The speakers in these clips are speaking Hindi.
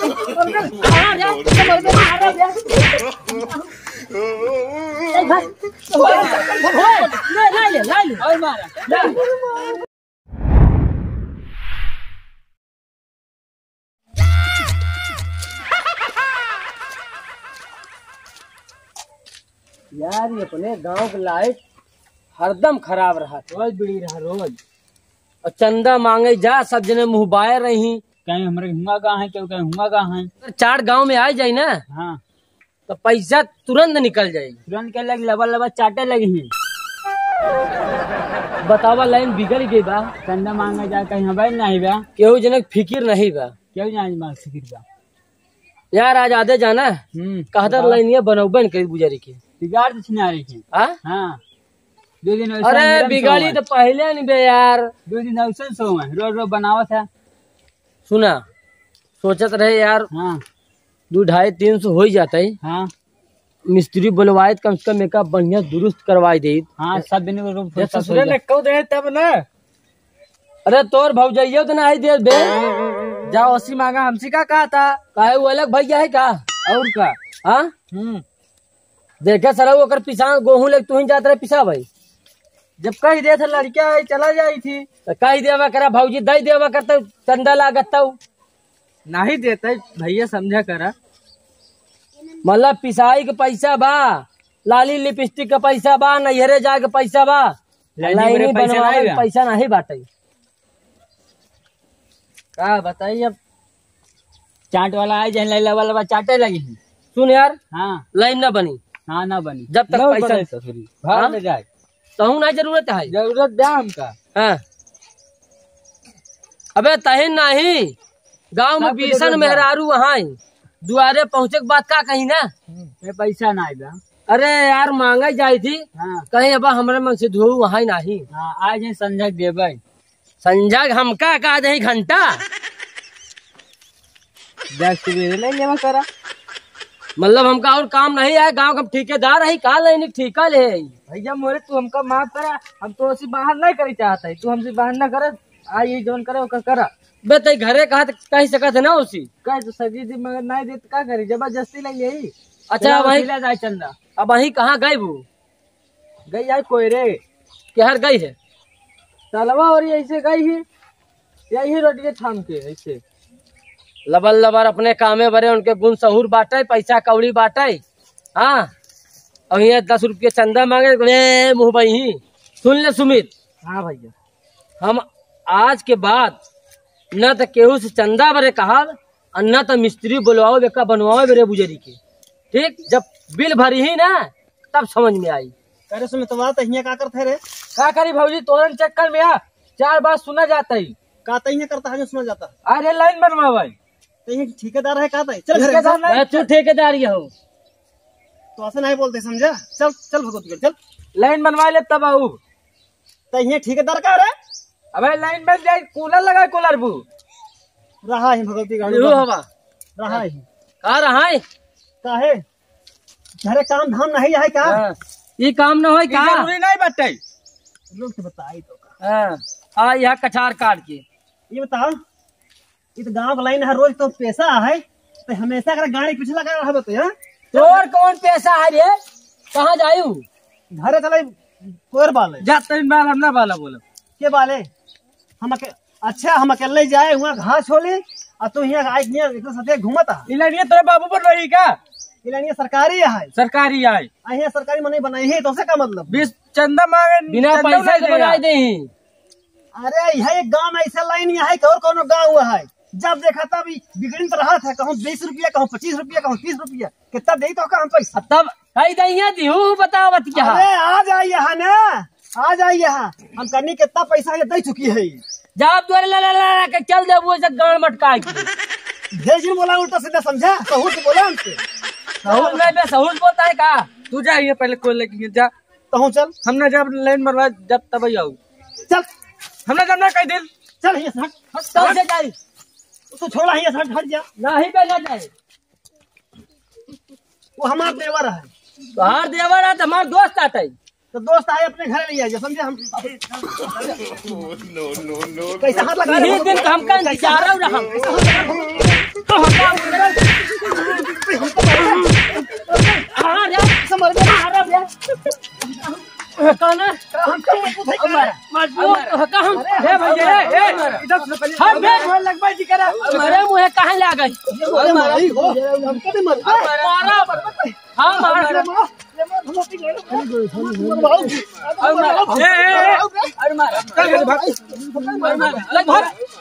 यार ये अपने गांव की लाइट हरदम खराब रहा, रोज बिड़ी रहा रोज। और चंदा मांगे जा, सब जने मुँह बाय रही, कहीं हमारे हुआ कहाँ है, क्यों कहीं हुआ कहाँ है। 4 गांव में आ जाए ना, हाँ तो पैसा तुरंत निकल जाये। तुरंत क्या लगी, लबा लबा चाटे लगी है। बतावा लाइन बिगड़ गई बा, चंदा मांगे जा कहीं हवा नहीं बा, केहू जनक फिकिर नहीं बा, क्यों जाने मांग फिकिर बा। यार आज आधे जाना कहतर लाइनिया बनौबे न करी गुजारी के बिगाड़ तो छीना रही थी। हाँ 2 दिन। अरे बिगाड़ी तो पहले नहीं बे यार, 2 दिन ऐसा सो है, रोज रोज बनावा था। सुना सोचत रहे यार, हाँ 200-250 हो जाता है। हाँ मिस्त्री बुलवाए कम से कम एक बढ़िया दुरुस्त करवाई दे। हाँ सब दिन तब ना। अरे तोर भौजाइयो तो ना दे बे, जाओ 80 मांगा, हमसे का कहा था, काहे वो अलग भैया है का और का। हाँ देखे सर ओकर पिसा गेहूं ले तू ही जात रहे पिसा भाई, जब कही दे थे लड़किया चला जाई थी तो कही देवा करा भौजी दई देवा करता चंदा लागत नहीं देते भैया समझा करा। मतलब पिसाई के पैसा बा, लाली लिपस्टिक का पैसा बा, नैहरे जाए के पैसा बा, लाइनी बनवावे के पैसा नहीं बाटे। का बताइए अब, चाट वाला आए जाए लैला वाला चाटे लगी है। सुन यार, हाँ लाइन ना बनी, हाँ ना बनी, जब तक पैसा भाग में जाए तहु ना जरूरत है, जरूरत दे हमका। हाँ अबे तही नहीं, गांव में बीसन मेहरारू वहाँ दुआरे पहुँचे के बात का कहीं ना पैसा ना आएगा। अरे यार मांगा जाई थी। हाँ। कहीं अब हमारे मन से धो वहाँ नहीं। हाँ आज है संजय देवे, संजय हमका का दे घंटा जमा करा, मतलब हमका और काम नहीं है, गांव का ठेकेदार है का लेनी ठेका ले भैया मोरे तू हमका माफ करा, हम तो ऐसी बाहर नहीं करी चाहता है, तू हमसे बाहर न करे, आई जोन करे वो करा। बे ते घरे कहा कही सकत है ना उसी कह तो सजी थी मगर नहीं देते का करी, जबरदस्ती लग यही। अच्छा वही जाए चंदा, अब वही कहाँ गई वो गई यार कोई रे केहर गई है तलवा और ऐसे गई है, यही रोटी थाम के ऐसे लबल लबर अपने कामे भरे, उनके गुण सहूर बांटे, पैसा कौड़ी बांटे। हाँ अब ये 10 रुपये चंदा मांगे मुँह बही। सुन ले सुमित, हाँ भैया हम आज के बाद न तो केहू से चंदा भरे कहा और न तो मिस्त्री बुलवाओ बेका बनवाओ बेरे बुजरी के, ठीक। जब बिल भरी ही ना तब समझ में आई। अरे सुन तो बात है का करते रे, का करी भौजी तोरन चक्कर में 4 बार सुना जाता है का तही करता है जो सुना जाता है। अरे लाइन बनवा भाई, ठेकेदार है का चल तू ठेकेदार हो तो ऐसे नहीं बोलते समझा। चल चल भगवती चल लाइन बनवा ले तब आऊ। तही ठेकेदार का रे, अबे लाइन बन जाए, कूलर लगा, कूलर बू रहा है भगवती गाड़ी हवा रहा है कहा रहा है काहे घरे काम धाम नहीं है का। ये काम न हो का जरूरी नहीं बटे लोग से बताई तो का। यहाँ कछार काट के ये बताओ, ये तो गाँव लाइन है, रोज तो पैसा है तो हमेशा अगर गाड़ी पीछे लगा रहा तो यार तोर कौन पैसा है रे, कहाँ जायू घरे चले कोर बाले जाते बाल हम ना बाला बोलो के बाले हम अच्छा हम अकेले जाए वहाँ घास छोले और तू यहाँ साथे घूमता इलानिया तेरे बाबू पर रही का, इलानिया सरकारी है, सरकारी आए यहाँ सरकारी मनी बनाई है तो से का मतलब 20 चंदा मांगे बिना पैसा के बनाई दे। अरे यह एक गाँव में ऐसा लाइन यहाँ है और कौन गाँव हुआ है, जब देखा तब बिगड़ी तो रहा था, कहूँ 20 रुपया, कहूँ 25 रुपया, कहूँ 30 रुपया, कितना दे तो हम पैसा तब कही दैया दिहू बतावत क्या। अरे आ जाए यहाँ ना, आ जाए यहाँ, हम करनी कितना पैसा ये दे चुकी है। जब द्वारे ला के चल दे वो गाड़ मटका भेज बोला उल्टा सीधा समझा, सहूर से बोला हमसे। सहूर में सहूर बोलता है का, तू जाइए पहले कोई लेके जा तो चल, हमने जब लाइन मरवा जब तब आओ चल, हमने जब ना कह दिल चल ये जाए तो छोड़ा ये हट जा नहीं बेला जाए, वो हमारा देवर है, बाहर देवर है तो हमारा दोस्त आता है, तो दोस्त आए अपने घर ले आइए समझे। हम कैसा हाथ लगा दिन हम का इंतजार रहा तो कहना हम क्यों मजबूत है मजबूत का हम हे भैया इधर से पहले हम बे लगवाई जी करा हमारे मुंह कहां लागल मारी हो हम कदे मर मारा हां मारा अरे मारा लग भाग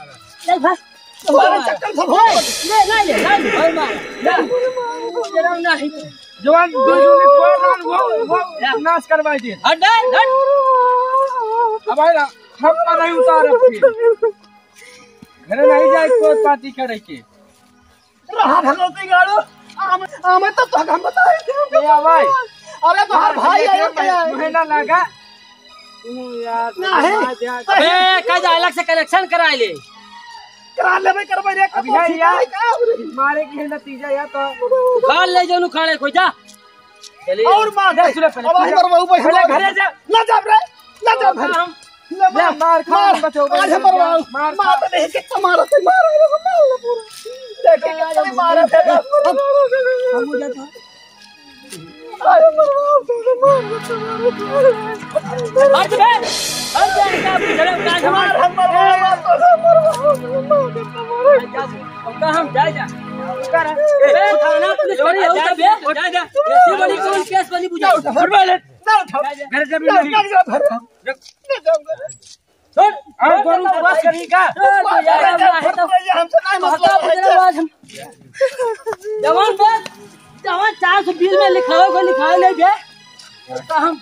चक्कर सब हो ले मारा नहीं जवान दो वो नाश करवाई दे हट हट अब आइला हम पर नहीं उतार फिर घर नहीं जाए कोई पार्टी करे के रहा भगवती गाड़ो आमे तो हम बताए थे भाई अरे तो हर भाई आयो क्या महीना लगा यार नहीं ए का अलग से कनेक्शन कराए ले करा ले भाई करवाई रे अभी यार मारे के नतीजा या तो खाल ले जानु खाने को जा चलिए और मार दे अब हम मरवाऊ पहले घरे जा ना जा रे ना जा घर ले मार खा बचो आज हम मरवाऊ मार तो नहीं कितना मारा थे मार पूरा देख के मारा थे हम जाता अरे मरवाऊ हट बे हट जा का बुझले का मार हम का हम जा जा कर ए थाना पुलिस वाली हो जा बे जा जा ऐसी बड़ी कौन केस वाली बुझा फरवा ले ना उठाओ घर जब नहीं छोड़ और गोरू बस करी का हमसे नहीं मतलब जवान बस जवान 420 में लिखाओ को लिखाओ ले बे का हम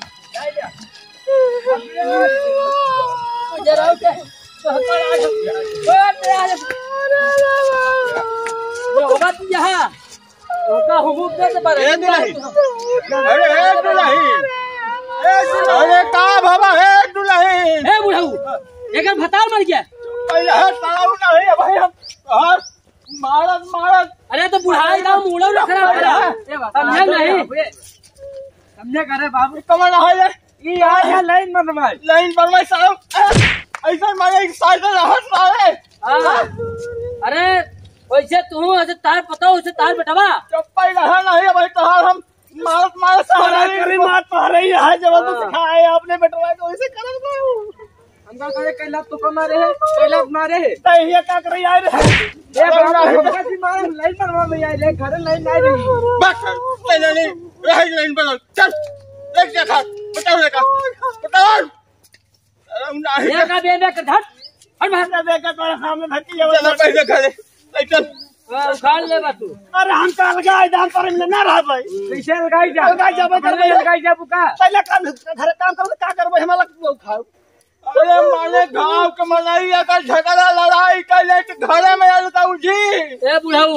जरा उठे होगा तू यहाँ होगा हुकूक दे पर अरे का बाबा है दुल्ही ए बुढ़ऊ एक भताल मर गया पहले है ताऊ नहीं है भाई हम और मारत अरे तो बुढ़ाई का मुड़ा ना खराब करा समझे नहीं समझे करे बाबू कमल है ये यहाँ लाइन बनवाई साहब ऐसा मारे साइकिल हट रहा अरे वैसे तू ऐसे तार पता हो वैसे तार बेटवा चप्पल रहा नहीं भाई तहार हम मारत सहारा करी मार पा रही है जब तो सिखाए आपने बेटवा को वैसे करब ना हमका करे कैला तो मारे है कैला मारे है तो ये का कर यार ये बाबा की मार लाइन बनवा में यार ले घर लाइन नहीं रही बस नहीं रह लाइन बना चल एक देखा बताओ ये का बेबे का धट हट भाग बेका तोरे सामने धक्की चल पैसे खा ले चल उखाड़ ले बा तू अरे हम का लगाई दाम पर में ना रह भाई कैसे लगाई जा लगाई जा बुका पहले काम घर काम कर का करबो हम लग खाओ अरे माने गांव के मनाई का झगड़ा लड़ाई कैले के घरे में आलू का उजी ए बुढ़ऊ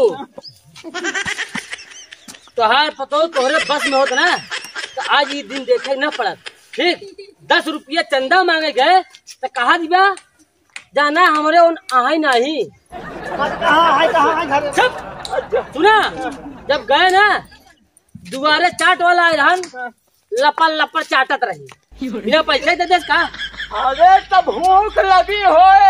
तोहार पतो तोहरे बस में होत ना तो आज ये दिन देखे ना पड़त ठीक 10 रुपया चंदा मांगे गए तो कहा दिबा जाना हमारे उन आई नहीं कहाँ घर सब सुना जब गए ना दोबारा चाट वाला आए रहन लपड़ चाटत रही बिना पैसे दे दे का अरे तब भूख लगी होए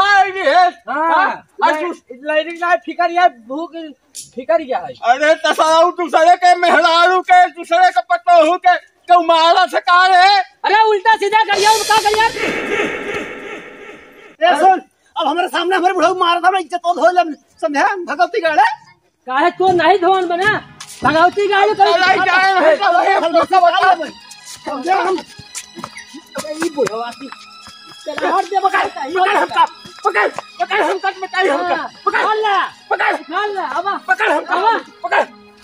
फिकर या भूख फिकर या है अरे तसाऊ दूसरे के मेहरारू के दूसरे के पतोहू के मारा सकार है अरे उल्टा सीधा करिया का करिया ये सुन अब हमारे सामने हमारे बुढ़ऊ मारा था इज्जत तो धो समझा भगवती गाड़े काहे तो नहीं धोन बना भगवती गाड़ी कर हम ई बुढ़वासी चल हट दे पकड़ हम कट में काई हम पकड़ ला अब पकड़ हम पकड़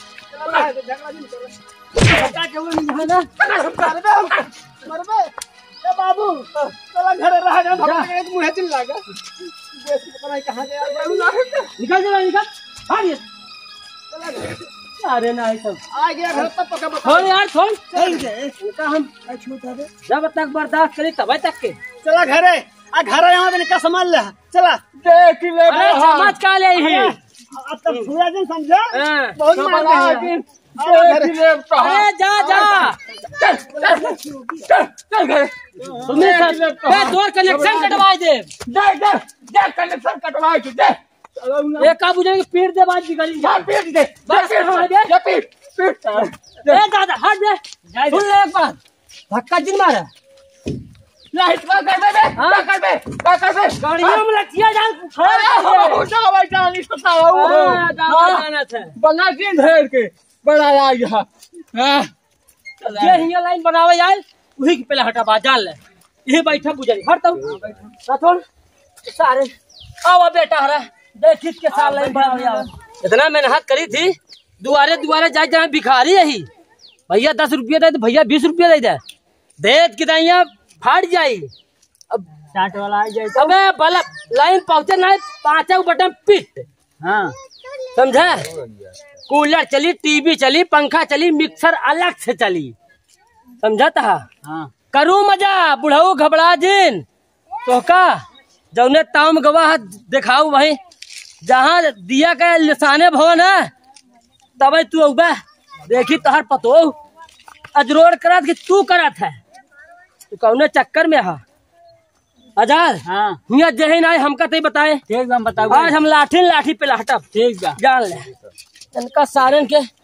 झगड़ा के वो नहीं ना पकड़ हम मरबे ए बाबू चला घरे रह जा भगवान के मुंह चिल लागा देश पता नहीं कहां गया निकल भाग ये अरे नहीं सब आ गया घर तब पका छोड़ यार छोड़ का हम छूटा दे जब तक बर्दाश्त करी तब तक के चला घरे आ घर यहाँ पे निका संभाल ले चला देख ले समझ का ले ही अब तक पूरा दिन समझा बहुत मार अरे जा चल घरे तुम्हें तोर कनेक्शन कटवाई दे कनेक्शन कटवाई दे एक का बुझे पीट दे बात बिगड़ी पीट दे बस पीट दादा हट दे, सुन ले एक बात, धक्का जिन मारा लाइट का कर बे क्या कर बे गाड़ियों में लठिया जान जा भाई जान इस जाना था बना के घेर के बनाया यहाँ ये हिया लाइन बनावे यार वही के पहले हटा बा जान ले ये बैठा बुझारी हट तो थोड़ सारे आओ बेटा हरा देख के साल लाइन बनावे आओ इतना मेहनत करी थी दुआरे दुआरे जाए जहाँ भिखारी यही भैया 10 रुपया दे तो भैया 20 रुपया दे दे देख के यहाँ फाट जाई अब चाट वाला आ जाए अबे बल्ब लाइन पहुंचे ना 5 बटन पिट हाँ समझा कूलर चली टीवी चली पंखा चली मिक्सर अलग से चली समझा था हाँ करू मजा बुढ़ाऊ घबरा जिन तो का जौने ताम गवाह दिखाऊ वही जहाँ दिया का निशाने भवन है तब तू उबा देखी तोहर पतो अजरोड़ करत कि तू करत है तू कौने चक्कर में हा आजाद हाँ हिया जही ना हमका तई बताए ठीक हम बताओ आज हम लाठी पे लाटब ठीक बा जान ले इनका सारन के